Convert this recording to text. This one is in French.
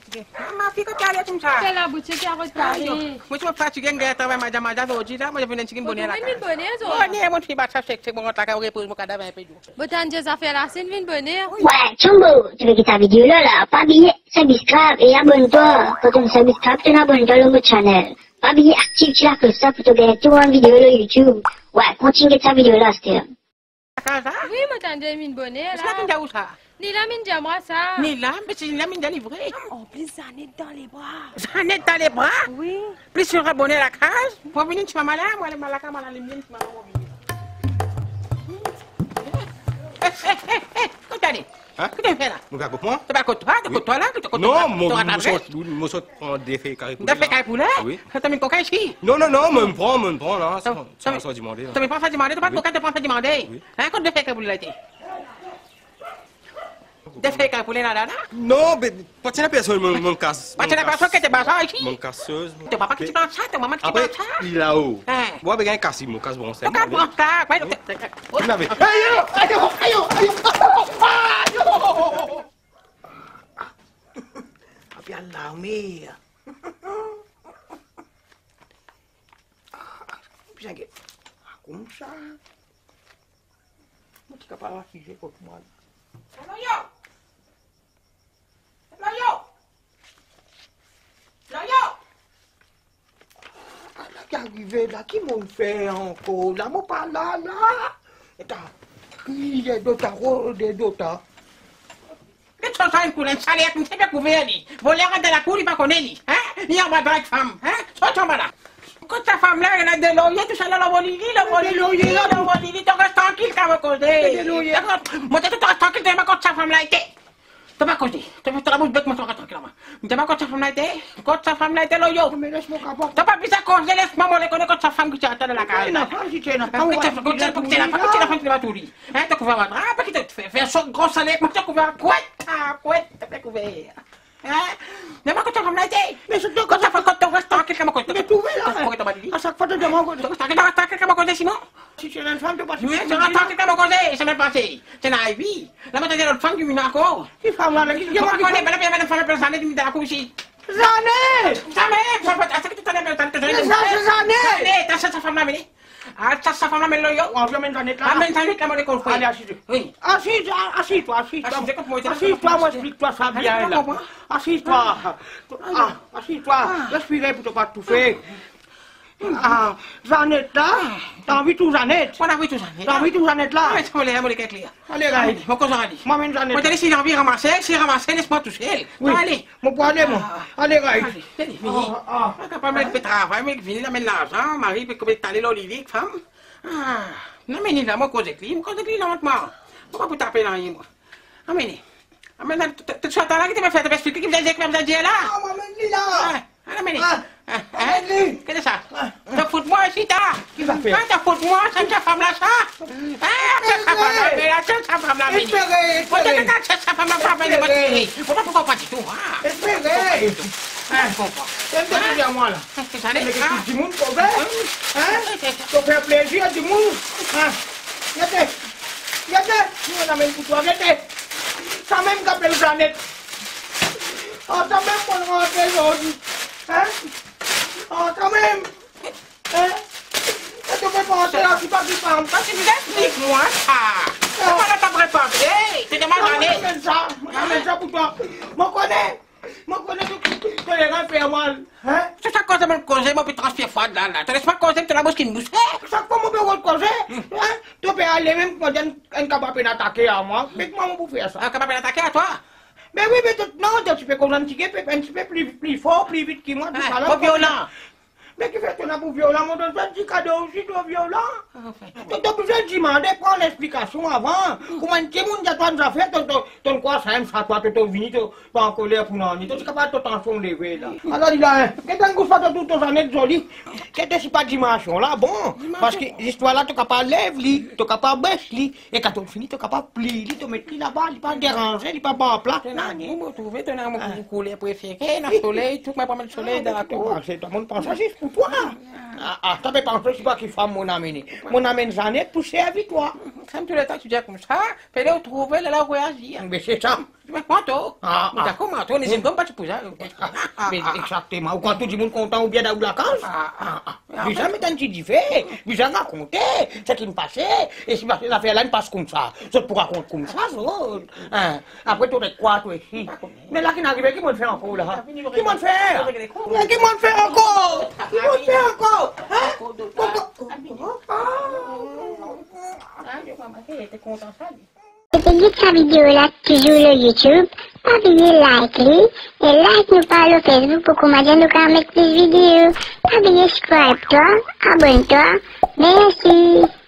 Ma fille, quand tu allais comme ça. C'est la boutique qui a retardé. Moi, je me fatigue, je travaille, madame, aujourd'hui, là, moi, je viens de chicken bonnet là. Bonnet, mon fils, c'est bon, on repose mon cadavre un peu. bon, t'as des affaires là, c'est une bonnet. Ouais, Chumbo, tu veux que ta vidéo là, pas oublier, subscribe et abonne-toi. Quand tu subscribe, tu t'abonnes-toi à mon channel. Pas oublier, active la cloche ça pour te gagner tout en vidéo sur YouTube. Ouais, continue ta vidéo là, c'était. Oui, moi, t'as une bonnet là. C'est là où ça? Ni la mine de moi ça. Ni là, mais c'est la mine délivrée. En plus, ça n'est dans les bras. Ça n'est dans les bras? Oui. Plus sur abonner la case, pour venir, tu vas malade, moi, les malaka, moi, les miennes, tu vas mobile. Hein? Qu'est-ce que tu fais là? Mon gars, moi? Tu vas contre toi là? Non, mon sort prend des faits carrés poulet. Des faits carrés poulet? Oui. Tu as mis coca ici? Non, me prends là. Ça va demander. Tu ne prends pas demander, tu vas coca, tu prends pas demander. Hein, quand tu fais carrés poulet là, des faits carrés poulet là, là? Non, mais pas de la personne, mon casse. Pas de la personne qui te base ici? Mon casseuse. Tu papa qui te prend ça, ta maman qui te Après, prend ça? il est là-haut. Hein? Moi, ben, il casse, mon casse, bon, c'est. Tu prends ça, ouais, Il avait. Bien l'armée. Bien que. Comme ça. Moi, tu n'as pas affiché contre moi. Loyo! Qui est arrivé là, qui m'ont fait encore? Là, moi, pas là. Attends. Il y a d'autres. Qu'est-ce que ça une salaire comme ça bien couvert lui. Voler de la cour, il va connaître. Hein? Il y a pas de femme. Hein? Soit là. Quand ta femme là, elle a des loyers, tout ça là, la volée, tu restes tranquille quand vous causez. Moi, tu restes tranquille, tu quand ta femme là était. Tu vas causer. Tu vas te la bouche bête, moi, tu restes tranquille là. Tu vas quand ta femme là était. Quand ta femme là était loyo. Mais laisse-moi capot. Tu vas pas plus causer, laisse-moi moi les connaître quand ta femme qui t'attend dans la case. Non, si tu es là. Quand tu la femme qui va tout dire. Hein, tu couvres votre drap, tu te fais faire son gros salaire, moi, tu couvres couette, tu fais couvert. Hein? Mais moi, quand tu vas me l'aider, mais surtout quand tu restes tranquille, comment tu vas trouver là? À chaque fois, tu te demandes, tu restes tranquille, comment tu Simon? Si tu es une femme, tu passes. Oui, tu restes tranquille, comment tu c'est même passé. C'est la vie. Là, maintenant, il y a l'autre femme qui vient encore. Qui femme là? Je ne connais pas, il y a une femme qui vient de la couche. Zanet! Est-ce que tu t'en es bien? Zanet! T'as cette femme là, mais. Ah, ça femme là, mais là, on va mettre Zanet là. Amène Zanet là, moi, les confrères. Allez, assis-toi. Oui. Assis-toi. Assis-toi, moi, explique-toi ça bien là. Assis-toi. Assis-toi. Respirez pour ne pas tout faire. Ah, Zanet là. T'as envie tout Zanet? On a envie tout Zanet. T'as envie tout Zanet là? Allez, allez, mon cousin dit. Moi, même Zanet. Moi, t'as laissé l'envie ramasser, laisse-moi tout seul. Allez. Mon poids, allez, moi. Allez, Raïd. Allez, pas mal de travail, mais venez d'amener l'argent, Marie, puis comment t'allais l'olivier, femme. Ah, non, mais là, moi, cause de clé, lentement. Pourquoi vous tapez dans rien, moi? Amenez. Amenez, tu sois là, qui te fait expliquer, qui me dit là? Ah, moi, amenez là. Amenez. Qu'est-ce que c'est ça? Tu fous moi ici, t'as? Qui va faire? Tu fous moi, c'est ta femme là, ça? C'est ta femme là, c'est ta femme là. Espérez! C'est ta femme là, pourquoi pas du tout? Espérez! C'est un peu à moi là. C'est ça, du monde pour faire? Pour faire plaisir à du monde? Regardez! On amène pour toi, regardez! Ça même qu'appelle Jeannette! Oh, ça même qu'on rentre aujourd'hui! Hein? Oh, quand même! Hein? Tu peux pas rentrer là, tu pas du femme. Parce que tu expliques-moi ça. C'est pas là t'as préparé. Tu demandes à amène ça pour toi. Moi connais que les gens font mal. Hein? C'est ça cause de me causer, moi, puis transpire froide là. Tu laisses pas causer, tu la bouche qui me bouche. Chaque fois, moi, je peux causer. Hein? Tu peux aller même quand un capable d'attaquer à moi. Mais comment vous faire ça? Un capable d'attaquer à toi? Mais oui, mais non, tu peux causer un petit peu plus fort, plus vite que moi. Pas violent. Mais qui fait ton amour violent? Moi, je te dis cadeau aussi, toi violent. Tu as besoin de demander, prendre l'explication avant. Comment tu as toi affaires, ton quoi ça aime ça, toi, tu es venu, tu es en colère pour nous. Tu es capable de t'en lever là. Alors, il a qu'est-ce que tu as toutes tes années jolies? Qu'est-ce que pas dimension là? Bon, parce que l'histoire là, tu es capable de lever, tu es capable de baisser, et quand tu finis, tu es capable de plier, tu mets là-bas, il n'est pas dérangé, il n'est pas bon en plat. Tu as trouvé ton amour coulé préféré, le soleil, tout le soleil dans la cour. C'est tout le monde pense à ça. Toi? Tu n'avais pas pensé pas qu'il faut mon amener. Mon amène Jeannette pour servir toi. Comme tous les temps tu dis comme ça, fallait trouver la réagir. Mais c'est ça. Mais quanto? Mais t'as comment? On est pas pour ça. Mais exactement. Ou quand tout le monde content ou bien dans la case. Déjà, mais t'as dit fait. Déjà, raconter ce qui me passait. Et si cette affaire-là ne passe comme ça, je pourrais raconter comme ça. Après, tu aurais quoi, toi ici? Mais là, qui n'arrive, qui m'a fait encore là? Qui m'a fait? Qui m'a fait encore? Qui m'a fait encore? Si tu cette vidéo là toujours sur YouTube, pas oublier liker et like nous par le Facebook pour commencer nous mettre plus vidéos. Pas oublier subscribe toi, abonne-toi. Merci.